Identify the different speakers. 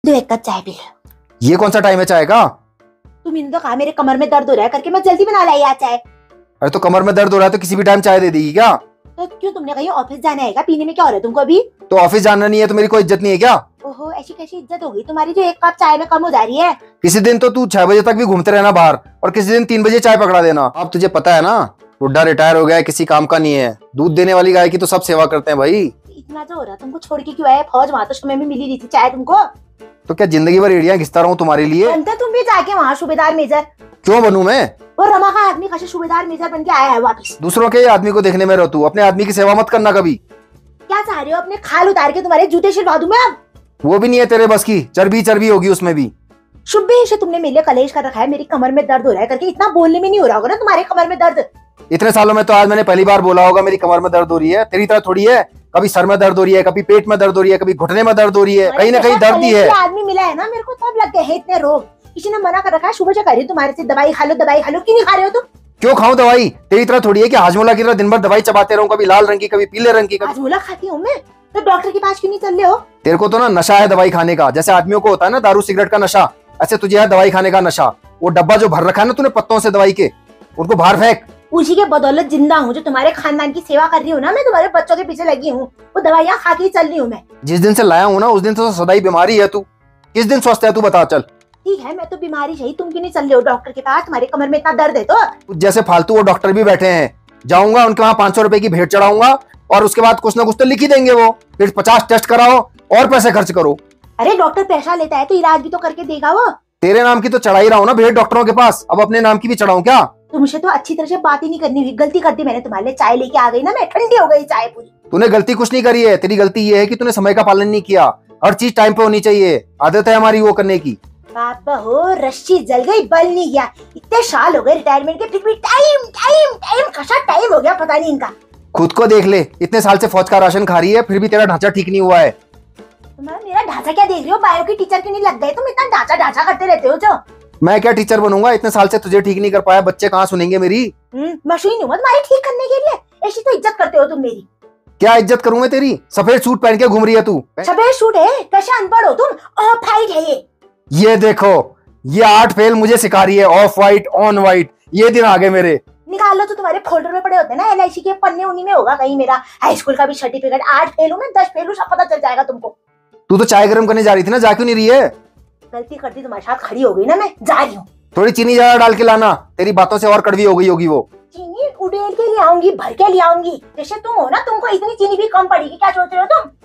Speaker 1: दो एक कप चाय पी लो।
Speaker 2: ये कौन सा टाइम है चाय का?
Speaker 1: तुमने तो कहा मेरे कमर में दर्द हो रहा है करके, मैं जल्दी बना लाई आज चाय।
Speaker 2: अरे तो कमर में दर्द हो रहा है तो किसी भी टाइम चाय दे देगी क्या?
Speaker 1: तो क्यों, तुमने कहीं ऑफिस जाना है क्या? पीने में क्या हो रहा है तुमको अभी?
Speaker 2: तो ऑफिस जाना नहीं है तो मेरी कोई इज्जत नहीं है क्या?
Speaker 1: ओहो, ऐसी कैसी इज्जत होगी तुम्हारी जो एक कप चाय में कम हो जा रही है?
Speaker 2: किसी दिन तो तू 6 बजे तक भी घूमते रहना बाहर और किसी दिन 3 बजे चाय पकड़ा देना। अब तुझे पता है ना, बुढ़ा रिटायर हो गया है, किसी काम का नहीं है। दूध देने वाली गाय की तो सब सेवा करते हैं भाई।
Speaker 1: इतना जो हो रहा तुमको छोड़ के क्यों आए? फौज वहाँ तो समय में मिली रही थी चाय तुमको।
Speaker 2: तो क्या जिंदगी भर एड़ियां घिसता रहूं तुम्हारे लिए?
Speaker 1: बनते तुम भी जाके वहाँ सूबेदार मेजर।
Speaker 2: क्यों बनूं मैं?
Speaker 1: वो रमा का आदमी कैसे सूबेदार मेजर बन के आया है वापिस।
Speaker 2: दूसरों के आदमी को देखने में रहो, तू अपने आदमी की सेवा मत करना कभी।
Speaker 1: क्या चाह रहे हो? अपने खाल उतार के तुम्हारे जूते सिलवा दूं मैं अब?
Speaker 2: वो भी नहीं है तेरे बस की, चर्बी चर्बी होगी उसमें भी।
Speaker 1: शुभ से तुमने मेरे लिए कलेश कर रखा है, मेरी कमर में दर्द हो रहा है करके। इतना बोलने में नहीं हो रहा होगा ना तुम्हारे कमर में दर्द?
Speaker 2: इतने सालों में तो आज मैंने पहली बार बोला होगा मेरी कमर में दर्द हो रही है। तेरी तरह थोड़ी है, कभी सर में दर्द हो रही है, कभी पेट में दर्द हो रही है, कभी घुटने में दर्द हो रही है, कहीं ना कहीं दर्द ही है।
Speaker 1: आदमी मिला है ना मेरे को, तब लग गए हैं इतने रोग। किसी ने मना कर रखा है, सुबह से कह रही हूं तुम्हारे से दवाई खा लो दवाई खा लो, क्यों नहीं खा रहे हो तुम?
Speaker 2: क्यों खाऊं दवाई? तेरी तरह थोड़ी है कि हाजमोला की तरह दिन भर दवाई चबाते रहूं, कभी लाल रंग की कभी पीले रंग की।
Speaker 1: हाजमोला खाती हूँ मैं, तो डॉक्टर के पास क्यों नहीं चल रहे हो?
Speaker 2: तेरे को तो ना नशा है दवाई खाने का, जैसे आदमियों को होता है ना दारू सिगरेट का नशा, ऐसे तुझे है दवाई खाने का नशा। वो डब्बा जो भर रखा है ना तूने पत्तों से दवाई के, उनको बाहर फेंक।
Speaker 1: उसी के बदौलत जिंदा हूँ, जो तुम्हारे खानदान की सेवा कर रही हूँ ना, मैं तुम्हारे बच्चों के पीछे लगी हूँ, वो दवाइयाँ खा के चल रही हूँ मैं।
Speaker 2: जिस दिन से लाया हूँ ना उस दिन तो सदा ही बीमारी है तू। किस दिन स्वस्थ है तू बता? चल
Speaker 1: ठीक है, मैं तो बीमारी सही, तुम क्यों नहीं चल रहे हो डॉक्टर के पास? तुम्हारे कमर में इतना दर्द है तो।
Speaker 2: जैसे फालतू वो डॉक्टर भी बैठे हैं, जाऊंगा उनके वहां 500 रुपए की भेंट चढ़ाऊंगा और उसके बाद कुछ ना कुछ तो लिख ही देंगे वो। फिर 50 टेस्ट कराओ और पैसे खर्च करो।
Speaker 1: अरे डॉक्टर पैसा लेता है तो इलाज भी तो करके देगा वो।
Speaker 2: तेरे नाम की तो चढ़ा ही रहा हूँ ना भेंट डॉक्टरों के पास, अब अपने नाम की भी चढ़ाऊं क्या?
Speaker 1: तुमसे तो अच्छी तरह से बात ही नहीं करनी हुई, गलती कर दी मैंने तुम्हारे लिए। चाय लेके आ गई ना मैं, ठंडी हो गई चाय पूरी।
Speaker 2: तूने गलती कुछ नहीं करी है, तेरी गलती ये है कि तूने समय का पालन नहीं किया। हर चीज टाइम पे होनी चाहिए, आदत है हमारी वो करने की।
Speaker 1: बाबा हो, रस्सी जल गई, बल नहीं गया। इतने साल हो गए रिटायरमेंट के, फिर भी टाइम टाइम टाइम कसा टाइम हो गया पता नहीं इनका।
Speaker 2: खुद को देख ले, इतने साल से फौज का राशन खा रही है फिर भी तेरा ढांचा ठीक नहीं हुआ है।
Speaker 1: तुम्हारा मेरा ढांचा क्या देख रही हो? बायो की टीचर क्यों नहीं लग गए तुम? इतना ढांचा ढांचा करते रहते हो जो।
Speaker 2: मैं क्या टीचर बनूंगा? इतने साल से तुझे ठीक नहीं कर पाया, बच्चे कहाँ सुनेंगे मेरी?
Speaker 1: मशीन हूँ तुम्हारी ठीक करने के लिए, ऐसी तो इज्जत करते हो तुम मेरी।
Speaker 2: क्या इज्जत करूं मैं तेरी? सफेद सूट पहन के घूम रही है तू।
Speaker 1: सफेद सूट है? कैसे अनपढ़ हो तुम? ऑफ वाइट है
Speaker 2: ये देखो, ये 8 फेल मुझे सिखा रही है, ऑफ वाइट ऑन वाइट। ये दिन आगे मेरे।
Speaker 1: निकाल लो तो तुम्हारे फोल्डर में पड़े होते हैं ना LIC के पन्ने, उन्हीं में होगा कहीं मेरा हाई स्कूल का भी सर्टिफिकेट। 8 फेल हूं मैं, 10 फेल हूं, सब पता चल जाएगा तुमको।
Speaker 2: तू तो चाय गर्म करने जा रही थी ना, जा क्यों नहीं रही है?
Speaker 1: गलती करती तुम्हारे साथ खड़ी हो गई ना, मैं जा रही हूँ।
Speaker 2: थोड़ी चीनी ज्यादा डाल के लाना, तेरी बातों से और कड़वी हो गई होगी वो।
Speaker 1: चीनी उड़ेल के ले आऊंगी, भर के ले आऊंगी। जैसे तुम हो ना, तुमको इतनी चीनी भी कम पड़ेगी, क्या सोच रहे हो तुम?